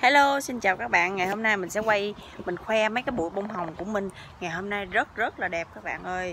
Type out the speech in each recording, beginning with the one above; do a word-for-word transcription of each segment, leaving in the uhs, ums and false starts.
Hello, xin chào các bạn. Ngày hôm nay mình sẽ quay, mình khoe mấy cái bụi bông hồng của mình. Ngày hôm nay rất rất là đẹp các bạn ơi.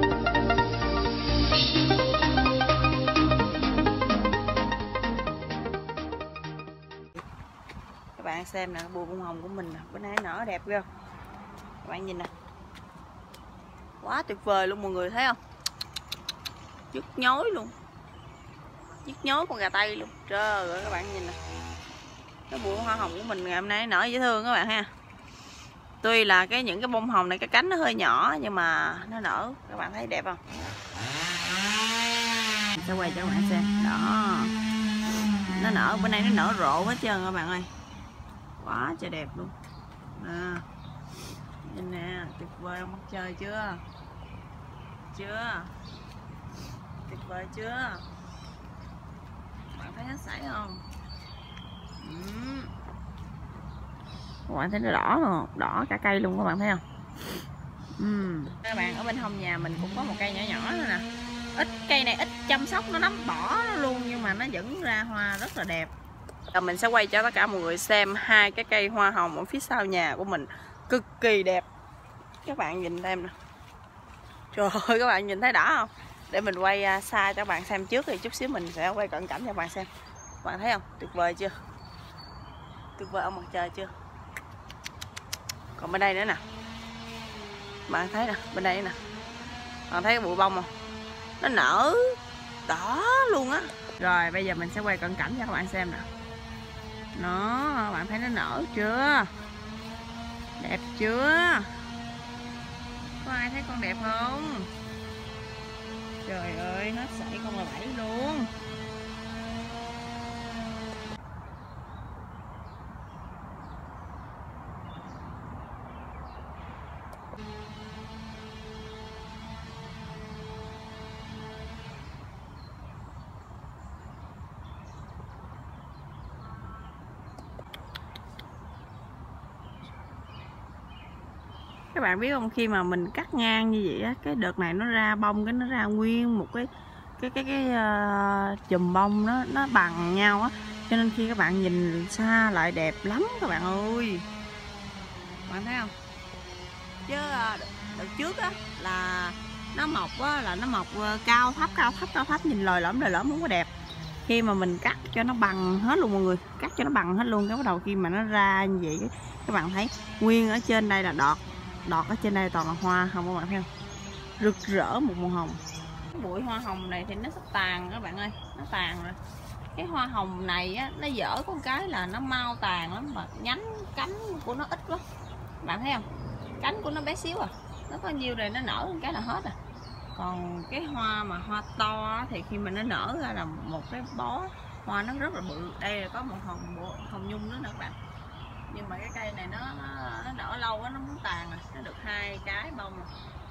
Các bạn xem nè, bụi bông hồng của mình nè, bữa nay nở đẹp ghê. Các bạn nhìn nè, quá tuyệt vời luôn mọi người thấy không? Nhức nhối luôn, nhức nhối con gà tây luôn. Trời ơi các bạn nhìn nè, cái bụi hoa hồng của mình ngày hôm nay nở dễ thương các bạn ha. Tuy là cái những cái bông hồng này cái cánh nó hơi nhỏ nhưng mà nó nở, các bạn thấy đẹp không? Mình sẽ quay cho các bạn xem. Đó, nó nở, bữa nay nó nở rộ hết trơn các bạn ơi, quá trời đẹp luôn. À, nhìn nè, tuyệt vời không? Mặt trời chưa? Chưa? Tuyệt vời chưa? Bạn thấy nó sảy không? Uhm. Các bạn thấy nó đỏ không? Đỏ cả cây luôn các bạn thấy không? Uhm. Các bạn, ở bên hông nhà mình cũng có một cây nhỏ nhỏ nữa nè. Ít cây này ít chăm sóc, nó nắm bỏ nó luôn nhưng mà nó vẫn ra hoa rất là đẹp. Giờ mình sẽ quay cho tất cả mọi người xem hai cái cây hoa hồng ở phía sau nhà của mình, cực kỳ đẹp. Các bạn nhìn thêm nè. Trời ơi, các bạn nhìn thấy đỏ không? Để mình quay xa cho các bạn xem trước thì chút xíu mình sẽ quay cận cảnh cho các bạn xem. Các bạn thấy không? Tuyệt vời chưa? Tuyệt vời ông mặt trời chưa? Còn bên đây nữa nè, bạn thấy nè, bên đây nè, bạn thấy cái bụi bông không? Nó nở đỏ luôn á. Rồi bây giờ mình sẽ quay cận cảnh cho các bạn xem nè. Nó, bạn thấy nó nở chưa? Đẹp chưa? Có ai thấy con đẹp không? Trời ơi, hết sảy con là bảy luôn. Các bạn biết không, khi mà mình cắt ngang như vậy á, cái đợt này nó ra bông, cái nó ra nguyên một cái cái cái cái uh, chùm bông nó nó bằng nhau á, cho nên khi các bạn nhìn xa lại đẹp lắm các bạn ơi. Bạn thấy không? Chứ đợt trước á là nó mọc á, là nó mọc cao thấp cao thấp cao thấp, nhìn lồi lõm lồi lõm không có đẹp. Khi mà mình cắt cho nó bằng hết luôn mọi người, cắt cho nó bằng hết luôn, cái bắt đầu khi mà nó ra như vậy các bạn thấy nguyên ở trên đây là đọt, đọt ở trên đây toàn là hoa không các bạn thấy không? Rực rỡ một màu hồng. Cái bụi hoa hồng này thì nó sắp tàn các bạn ơi, nó tàn rồi. Cái hoa hồng này á, nó dở con cái là nó mau tàn lắm, mà nhánh cánh của nó ít quá. Bạn thấy không? Cánh của nó bé xíu à, nó có nhiêu rồi nó nở một cái là hết à. Còn cái hoa mà hoa to thì khi mà nó nở ra là một cái bó hoa nó rất là bự. Đây là có một hồng bộ, hồng nhung nữa nè các bạn. Nhưng mà cái cây này nó nó, nó nở lâu quá nó muốn tàn rồi, nó được hai cái bông rồi.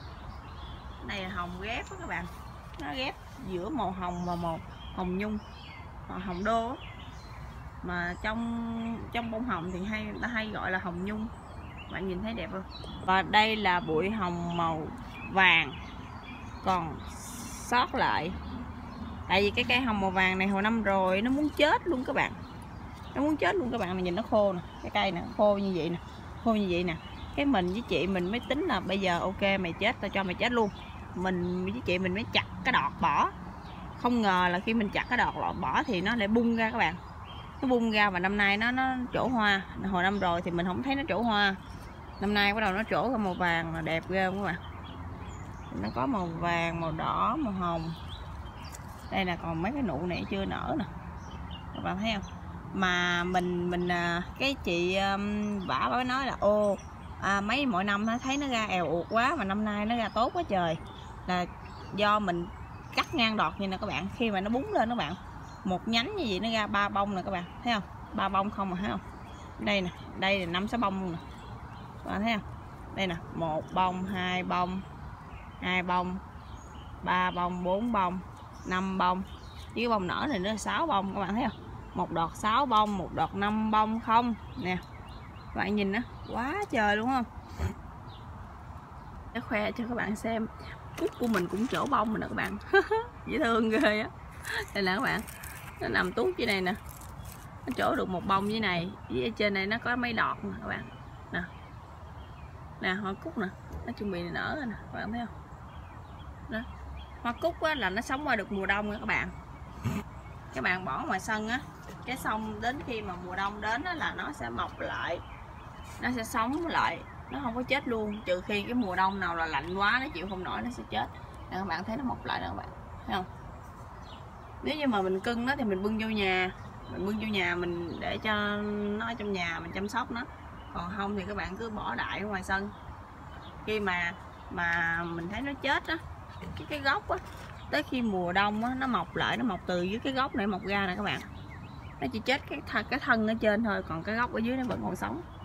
Cái này là hồng ghép đó các bạn, nó ghép giữa màu hồng và màu hồng nhung, màu hồng đô. Mà trong trong bông hồng thì hay người ta hay gọi là hồng nhung. Bạn nhìn thấy đẹp không? Và đây là bụi hồng màu vàng còn sót lại. Tại vì cái cây hồng màu vàng này hồi năm rồi nó muốn chết luôn các bạn, nó muốn chết luôn các bạn này, nhìn nó khô nè, cái cây nè khô như vậy nè, khô như vậy nè. Cái mình với chị mình mới tính là bây giờ ok mày chết tao cho mày chết luôn. Mình với chị mình mới chặt cái đọt bỏ. Không ngờ là khi mình chặt cái đọt lọt bỏ thì nó lại bung ra các bạn, nó bung ra và năm nay nó nó trổ hoa. Hồi năm rồi thì mình không thấy nó trổ hoa, năm nay bắt đầu nó trổ ra màu vàng là đẹp ghê không các bạn. Nó có màu vàng, màu đỏ, màu hồng. Đây là còn mấy cái nụ này chưa nở nè, các bạn thấy không? Mà mình mình cái chị vả bà nói là ô à, mấy mỗi năm thấy nó ra èo uột quá mà năm nay nó ra tốt quá trời, là do mình cắt ngang đọt như nè các bạn. Khi mà nó búng lên các bạn, một nhánh như vậy nó ra ba bông nè các bạn thấy không? Ba bông không mà thấy không? Đây nè, đây là năm sáu bông luôn nè, các bạn thấy không? Đây nè, một bông, hai bông, hai bông, ba bông, bốn bông, năm bông, với bông nở này nữa là sáu bông, các bạn thấy không? Một đọt sáu bông, một đọt năm bông không nè. Các bạn nhìn đó, quá trời luôn không? Để khoe cho các bạn xem, cúc của mình cũng trổ bông rồi nè các bạn. Dễ thương ghê á. Đây nè các bạn, nó nằm tuốt dưới này nè, nó trổ được một bông như này, với ở trên này nó có mấy đọt nè các bạn nè, nè hoa cúc nè, nó chuẩn bị nở rồi nè các bạn thấy không đó. Hoa cúc á, là nó sống qua được mùa đông nha các bạn. Các bạn bỏ ngoài sân á, cái xong đến khi mà mùa đông đến á, là nó sẽ mọc lại, nó sẽ sống lại, nó không có chết luôn, trừ khi cái mùa đông nào là lạnh quá nó chịu không nổi nó sẽ chết. Nè, các bạn thấy nó mọc lại đó các bạn thấy không? Nếu như mà mình cưng nó thì mình bưng vô nhà, mình bưng vô nhà mình để cho nó ở trong nhà mình chăm sóc nó, còn không thì các bạn cứ bỏ đại ở ngoài sân. Khi mà mà mình thấy nó chết á, cái cái gốc á, tới khi mùa đông á, nó mọc lại, nó mọc từ dưới cái gốc này mọc ra nè các bạn, nó chỉ chết cái thân, cái thân ở trên thôi, còn cái gốc ở dưới nó vẫn còn sống.